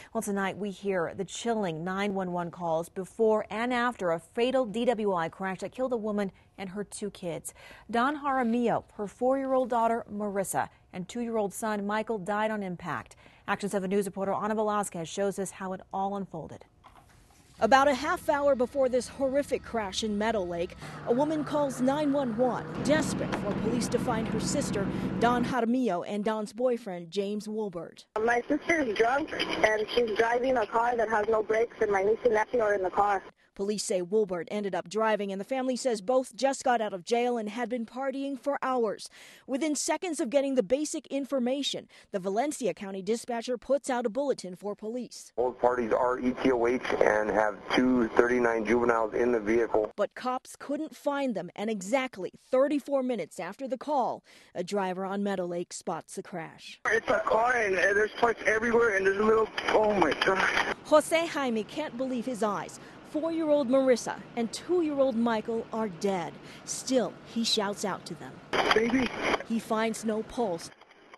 Well, tonight we hear the chilling 911 calls before and after a fatal DWI crash that killed a woman and her 2 kids. Don Jaramillo, her 4-year-old daughter Marissa, and 2-year-old son Michael died on impact. Action 7 News reporter Ana Velasquez shows us how it all unfolded. About a half hour before this horrific crash in Meadow Lake, a woman calls 911, desperate for police to find her sister, Don Jaramillo, and Don's boyfriend, James Wilbert. My sister is drunk, and she's driving a car that has no brakes, and my niece and nephew are in the car. Police say Wilbert ended up driving, and the family says both just got out of jail and had been partying for hours. Within seconds of getting the basic information, the Valencia County dispatcher puts out a bulletin for police. Both parties are ETOH and have 239 juveniles in the vehicle. But cops couldn't find them, and exactly 34 minutes after the call, a driver on Meadow Lake spots the crash. It's a car, and there's parts everywhere, and there's a little, oh my God. Jose Jaime can't believe his eyes. 4-year-old Marissa and 2-year-old Michael are dead. Still, he shouts out to them. Baby. He finds no pulse.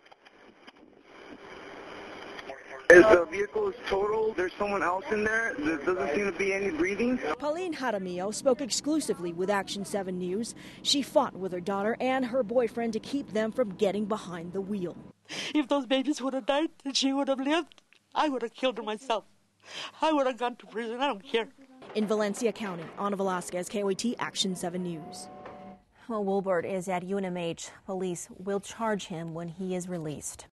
As the vehicle is total, there's someone else in there. There doesn't seem to be any breathing. Pauline Jaramillo spoke exclusively with Action 7 News. She fought with her daughter and her boyfriend to keep them from getting behind the wheel. If those babies would have died and she would have lived, I would have killed her myself. I would have gone to prison. I don't care. In Valencia County, Ana Velasquez, KOAT Action 7 News. Well, Wilbert is at UNMH. Police will charge him when he is released.